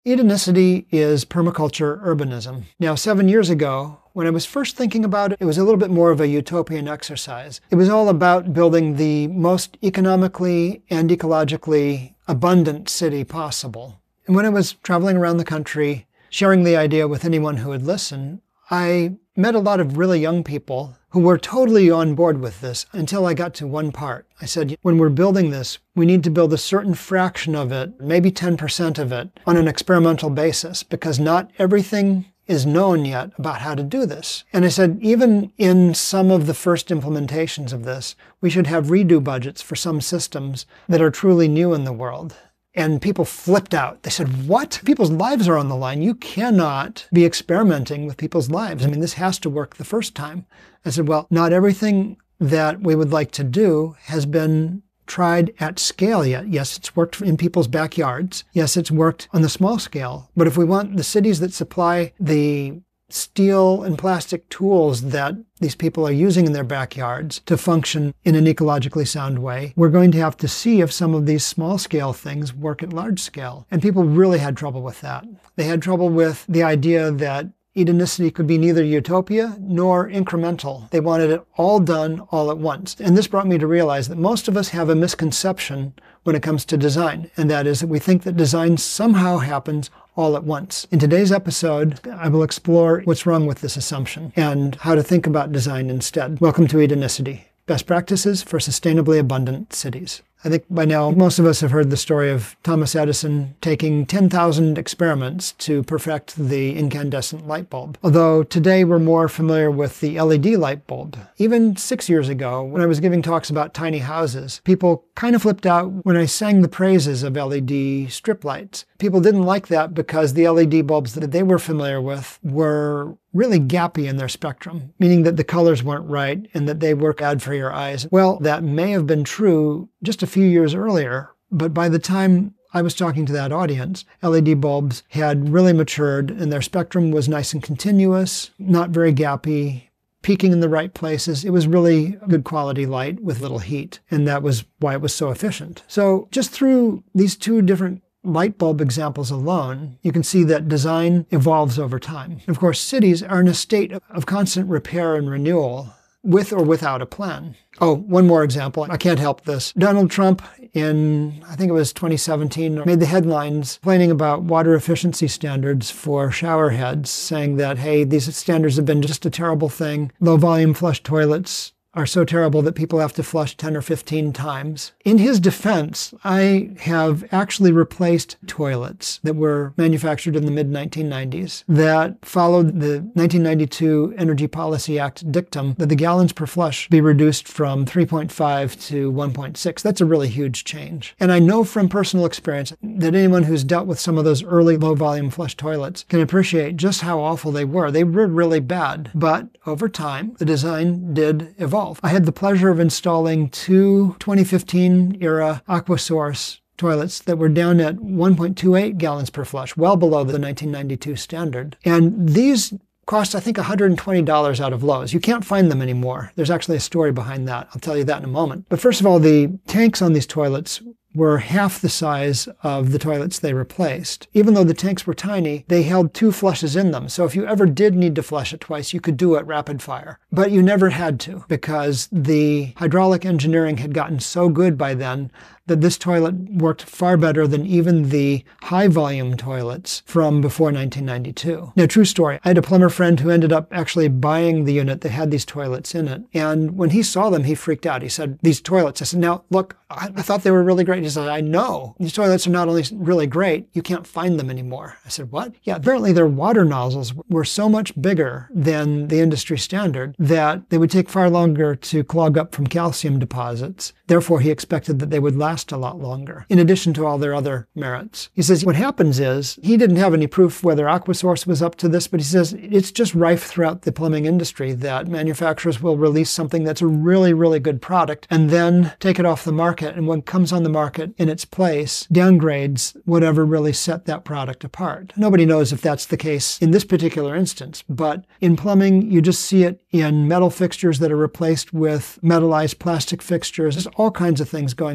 Edenicity is permaculture urbanism. Now, 7 years ago, when I was first thinking about it, it was a little bit more of a utopian exercise. It was all about building the most economically and ecologically abundant city possible. And when I was traveling around the country, sharing the idea with anyone who would listen, I met a lot of really young people who were totally on board with this until I got to one part. I said, when we're building this, we need to build a certain fraction of it, maybe 10% of it, on an experimental basis, because not everything is known yet about how to do this. And I said, even in some of the first implementations of this, we should have redo budgets for some systems that are truly new in the world. And people flipped out. They said, what? People's lives are on the line. You cannot be experimenting with people's lives. I mean, this has to work the first time. I said, well, not everything that we would like to do has been tried at scale yet. Yes, it's worked in people's backyards. Yes, it's worked on the small scale. But if we want the cities that supply the steel and plastic tools that these people are using in their backyards to function in an ecologically sound way, we're going to have to see if some of these small scale things work at large scale. And people really had trouble with that. They had trouble with the idea that Edenicity could be neither utopia nor incremental. They wanted it all done all at once. And this brought me to realize that most of us have a misconception when it comes to design, and that is that we think that design somehow happens all at once. In today's episode, I will explore what's wrong with this assumption and how to think about design instead. Welcome to Edenicity, best practices for sustainably abundant cities. I think by now most of us have heard the story of Thomas Edison taking 10,000 experiments to perfect the incandescent light bulb. Although today we're more familiar with the LED light bulb. Even 6 years ago, when I was giving talks about tiny houses, people kind of flipped out when I sang the praises of LED strip lights. People didn't like that because the LED bulbs that they were familiar with were really gappy in their spectrum, meaning that the colors weren't right and that they were bad for your eyes. Well, that may have been true just a few years earlier, but by the time I was talking to that audience, LED bulbs had really matured and their spectrum was nice and continuous, not very gappy, peaking in the right places. It was really good quality light with little heat, and that was why it was so efficient. So just through these two different light bulb examples alone, you can see that design evolves over time. Of course, cities are in a state of constant repair and renewal, with or without a plan. Oh, one more example. I can't help this. Donald Trump in, I think it was 2017, made the headlines complaining about water efficiency standards for shower heads, saying that, hey, these standards have been just a terrible thing. Low volume flush toilets are so terrible that people have to flush 10 or 15 times. In his defense, I have actually replaced toilets that were manufactured in the mid-1990s that followed the 1992 Energy Policy Act dictum that the gallons per flush be reduced from 3.5 to 1.6. That's a really huge change. And I know from personal experience that anyone who's dealt with some of those early low-volume flush toilets can appreciate just how awful they were. They were really bad. But over time, the design did evolve. I had the pleasure of installing two 2015-era AquaSource toilets that were down at 1.28 gallons per flush, well below the 1992 standard. And these cost, I think, $120 out of Lowe's. You can't find them anymore. There's actually a story behind that. I'll tell you that in a moment. But first of all, the tanks on these toilets were half the size of the toilets they replaced. Even though the tanks were tiny, they held 2 flushes in them. So if you ever did need to flush it twice, you could do it rapid fire. But you never had to, because the hydraulic engineering had gotten so good by then that this toilet worked far better than even the high-volume toilets from before 1992. Now, true story, I had a plumber friend who ended up actually buying the unit that had these toilets in it. And when he saw them, he freaked out. He said, these toilets. I said, now, look, I thought they were really great. He said, I know. These toilets are not only really great, you can't find them anymore. I said, what? Yeah, apparently their water nozzles were so much bigger than the industry standard that they would take far longer to clog up from calcium deposits. Therefore, he expected that they would last a lot longer, in addition to all their other merits. He says what happens is, he didn't have any proof whether AquaSource was up to this, but he says it's just rife throughout the plumbing industry that manufacturers will release something that's a really, really good product and then take it off the market, and what comes on the market in its place downgrades whatever really set that product apart. Nobody knows if that's the case in this particular instance, but in plumbing, you just see it in metal fixtures that are replaced with metallized plastic fixtures. There's all kinds of things going on in that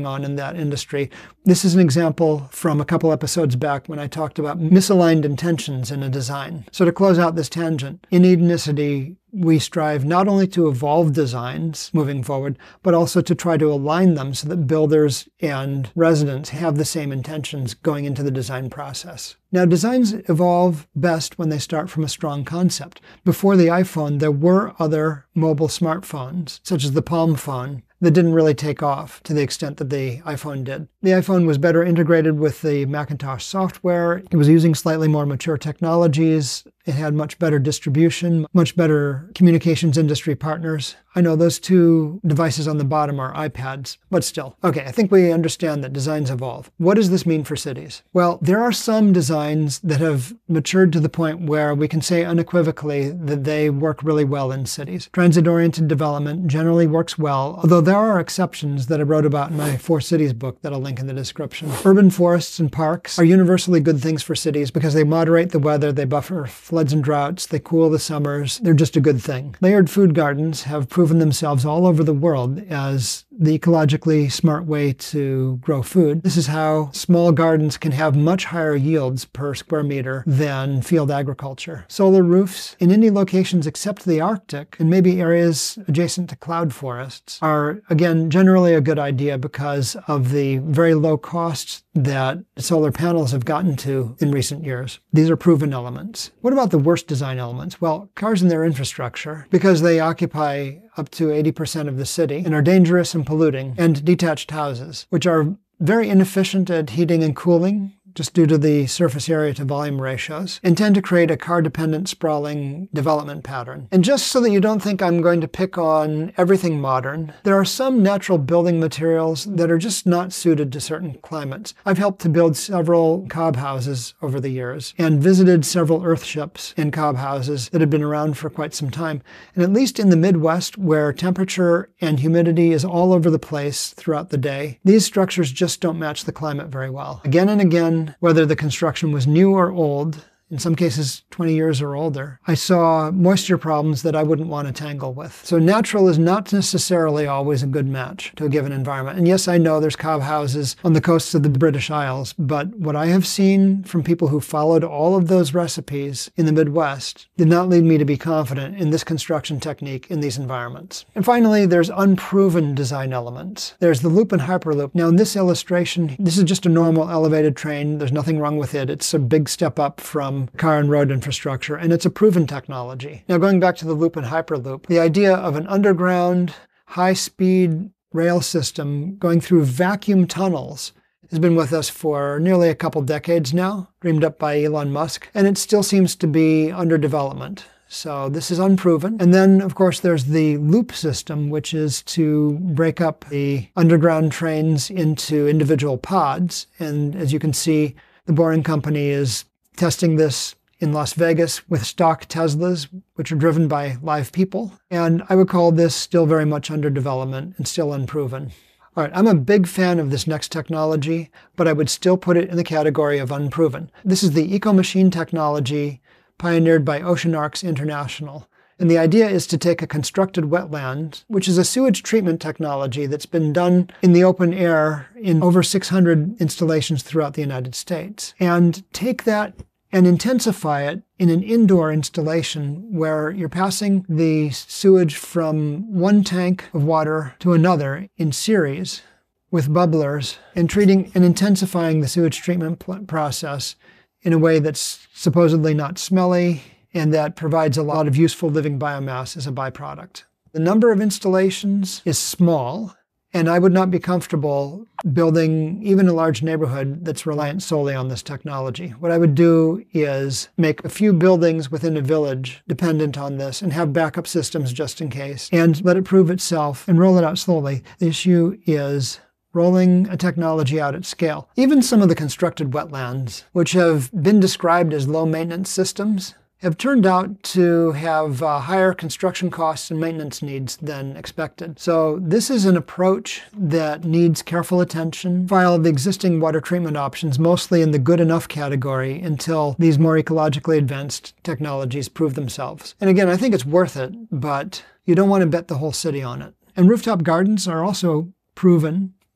that industry. This is an example from a couple episodes back when I talked about misaligned intentions in a design. So to close out this tangent, in Edenicity, we strive not only to evolve designs moving forward, but also to try to align them so that builders and residents have the same intentions going into the design process. Now, designs evolve best when they start from a strong concept. Before the iPhone, there were other mobile smartphones, such as the Palm phone, that didn't really take off to the extent that the iPhone did. The iPhone was better integrated with the Macintosh software. It was using slightly more mature technologies. It had much better distribution, much better communications industry partners. I know those two devices on the bottom are iPads, but still. Okay, I think we understand that designs evolve. What does this mean for cities? Well, there are some designs that have matured to the point where we can say unequivocally that they work really well in cities. Transit-oriented development generally works well, although there are exceptions that I wrote about in my 4 Cities book that I'll link in the description. Urban forests and parks are universally good things for cities because they moderate the weather, they buffer floods and droughts, they cool the summers. They're just a good thing. Layered food gardens have proven themselves all over the world as the ecologically smart way to grow food. This is how small gardens can have much higher yields per square meter than field agriculture. Solar roofs in any locations except the Arctic and maybe areas adjacent to cloud forests are, again, generally a good idea because of the very low costs that solar panels have gotten to in recent years. These are proven elements. What about the worst design elements? Well, cars and their infrastructure, because they occupy up to 80% of the city and are dangerous and polluting, and detached houses, which are very inefficient at heating and cooling, just due to the surface area to volume ratios, and tend to create a car-dependent, sprawling development pattern. And just so that you don't think I'm going to pick on everything modern, there are some natural building materials that are just not suited to certain climates. I've helped to build several cob houses over the years, and visited several earthships and cob houses that have been around for quite some time. And at least in the Midwest, where temperature and humidity is all over the place throughout the day, these structures just don't match the climate very well. Again and again, whether the construction was new or old, in some cases 20 years or older, I saw moisture problems that I wouldn't want to tangle with. So natural is not necessarily always a good match to a given environment. And yes, I know there's cob houses on the coasts of the British Isles, but what I have seen from people who followed all of those recipes in the Midwest did not lead me to be confident in this construction technique in these environments. And finally, there's unproven design elements. There's the loop and hyperloop. Now in this illustration, this is just a normal elevated train. There's nothing wrong with it. It's a big step up from car and road infrastructure, and it's a proven technology. Now going back to the loop and hyperloop, the idea of an underground, high-speed rail system going through vacuum tunnels has been with us for nearly a couple decades now, dreamed up by Elon Musk, and it still seems to be under development. So this is unproven. And then, of course, there's the loop system, which is to break up the underground trains into individual pods. And as you can see, the Boring Company is testing this in Las Vegas with stock Teslas, which are driven by live people. And I would call this still very much under development and still unproven. All right, I'm a big fan of this next technology, but I would still put it in the category of unproven. This is the eco-machine technology pioneered by Ocean Arcs International. And the idea is to take a constructed wetland, which is a sewage treatment technology that's been done in the open air in over 600 installations throughout the United States, and take that and intensify it in an indoor installation where you're passing the sewage from one tank of water to another in series with bubblers and treating and intensifying the sewage treatment process in a way that's supposedly not smelly and that provides a lot of useful living biomass as a byproduct. The number of installations is small, and I would not be comfortable building even a large neighborhood that's reliant solely on this technology. What I would do is make a few buildings within a village dependent on this and have backup systems just in case, and let it prove itself and roll it out slowly. The issue is rolling a technology out at scale. Even some of the constructed wetlands, which have been described as low-maintenance systems, have turned out to have higher construction costs and maintenance needs than expected. So this is an approach that needs careful attention. File the existing water treatment options mostly in the good enough category until these more ecologically advanced technologies prove themselves. And again, I think it's worth it, but you don't want to bet the whole city on it. And rooftop gardens are also proven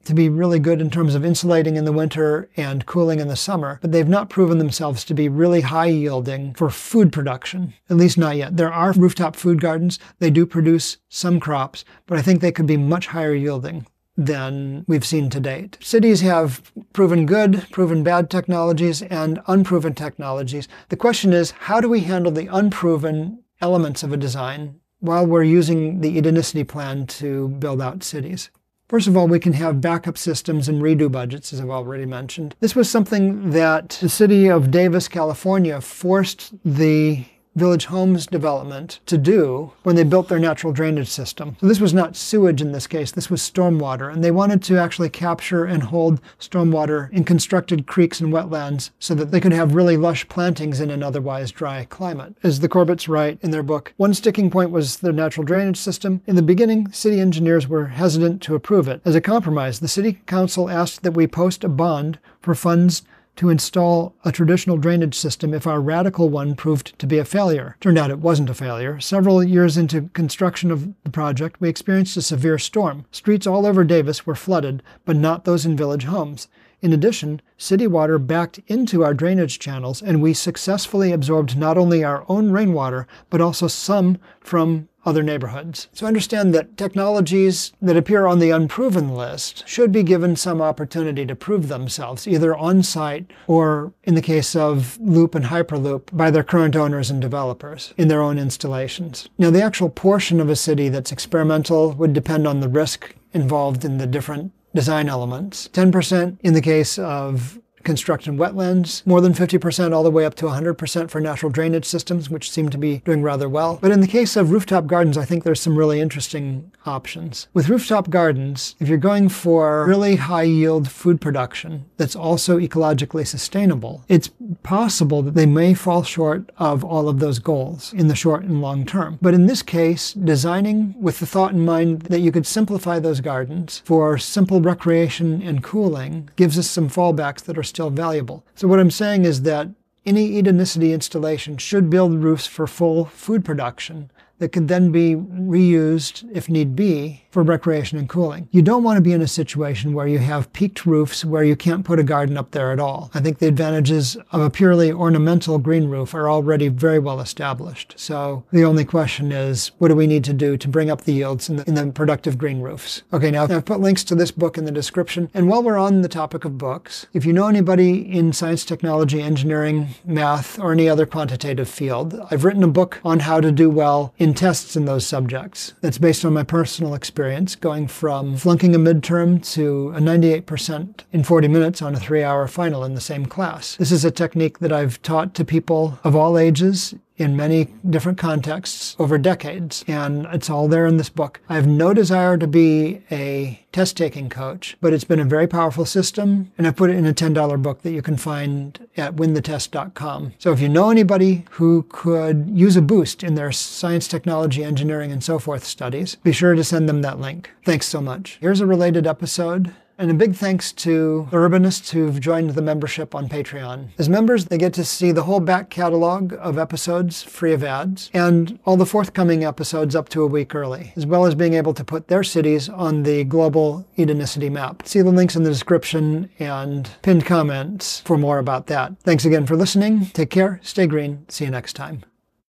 to be really good in terms of insulating in the winter and cooling in the summer, but they've not proven themselves to be really high yielding for food production, at least not yet. There are rooftop food gardens. They do produce some crops, but I think they could be much higher yielding than we've seen to date. Cities have proven good, proven bad technologies, and unproven technologies. The question is, how do we handle the unproven elements of a design while we're using the Edenicity plan to build out cities? First of all, we can have backup systems and redo budgets, as I've already mentioned. This was something that the city of Davis, California, forced the Village Homes development to do when they built their natural drainage system. So this was not sewage in this case, this was stormwater, and they wanted to actually capture and hold stormwater in constructed creeks and wetlands so that they could have really lush plantings in an otherwise dry climate. As the Corbetts write in their book, one sticking point was the natural drainage system. In the beginning, city engineers were hesitant to approve it. As a compromise, the city council asked that we post a bond for funds to install a traditional drainage system if our radical one proved to be a failure. Turned out it wasn't a failure. Several years into construction of the project, we experienced a severe storm. Streets all over Davis were flooded, but not those in Village Homes. In addition, city water backed into our drainage channels, and we successfully absorbed not only our own rainwater, but also some from other neighborhoods. So understand that technologies that appear on the unproven list should be given some opportunity to prove themselves, either on-site or, in the case of Loop and Hyperloop, by their current owners and developers in their own installations. Now, the actual portion of a city that's experimental would depend on the risk involved in the different design elements. 10% in the case of construction wetlands, more than 50% all the way up to 100% for natural drainage systems, which seem to be doing rather well. But in the case of rooftop gardens, I think there's some really interesting options. With rooftop gardens, if you're going for really high yield food production that's also ecologically sustainable, it's possible that they may fall short of all of those goals in the short and long term. But in this case, designing with the thought in mind that you could simplify those gardens for simple recreation and cooling gives us some fallbacks that are still valuable. So what I'm saying is that any Edenicity installation should build roofs for full food production that could then be reused, if need be, for recreation and cooling. You don't want to be in a situation where you have peaked roofs where you can't put a garden up there at all. I think the advantages of a purely ornamental green roof are already very well established. So the only question is, what do we need to do to bring up the yields in the productive green roofs? Okay, now I've put links to this book in the description. And while we're on the topic of books, if you know anybody in science, technology, engineering, math, or any other quantitative field, I've written a book on how to do well in tests in those subjects. That's based on my personal experience, going from flunking a midterm to a 98% in 40 minutes on a 3-hour final in the same class. This is a technique that I've taught to people of all ages in many different contexts over decades, and it's all there in this book. I have no desire to be a test-taking coach, but it's been a very powerful system, and I put it in a $10 book that you can find at winthetest.com. So if you know anybody who could use a boost in their science, technology, engineering, and so forth studies, be sure to send them that link. Thanks so much. Here's a related episode. And a big thanks to the urbanists who've joined the membership on Patreon. As members, they get to see the whole back catalog of episodes free of ads, and all the forthcoming episodes up to a week early, as well as being able to put their cities on the global Edenicity map. See the links in the description and pinned comments for more about that. Thanks again for listening. Take care, stay green, see you next time.